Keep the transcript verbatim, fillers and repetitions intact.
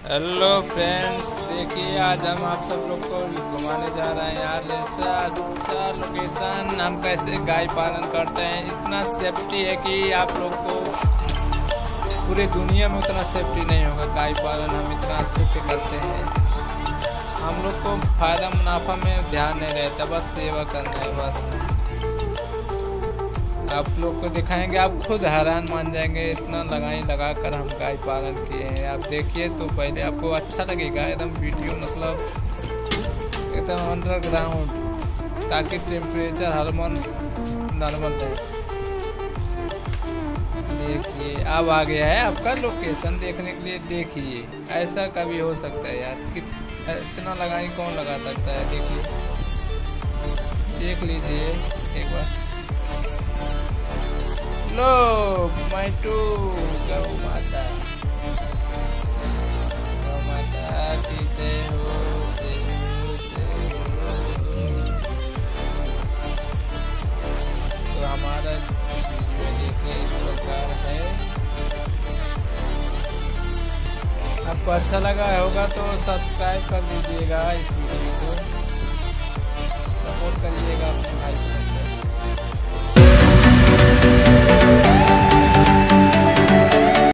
Hello friends, देखिए आज हम आप सब लोग को घुमाने जा रहे हैं यार। ऐसा अच्छा लोकेशन, हम कैसे गाय पालन करते हैं। इतना सेफ्टी है कि आप लोग को पूरी दुनिया में उतना सेफ्टी नहीं होगा। गाय पालन हम इतना अच्छे से करते हैं। हम लोग को फ़ायदा मुनाफा में ध्यान नहीं रहता, बस सेवा करना है बस। आप लोग को दिखाएंगे, आप खुद हैरान मान जाएंगे। इतना लगाई लगा कर हम गाय पालन किए हैं। आप देखिए तो पहले आपको अच्छा लगेगा एकदम वीडियो, मतलब एकदम अंडरग्राउंड, ताकि टेम्परेचर हार्मोन नॉर्मल रहे। देखिए अब आ गया है आपका लोकेशन देखने के लिए। देखिए ऐसा कभी हो सकता है यार कि इतना लगाई कौन लगा सकता है। देखिए देख लीजिए एक बार। लो मैटू गौ माता, गौ माता की जय हो, जय हो, जय हो। तो हमारा वीडियो देखिए इस प्रकार है। आपको अच्छा लगा होगा तो सब्सक्राइब कर लीजिएगा इस वीडियो को।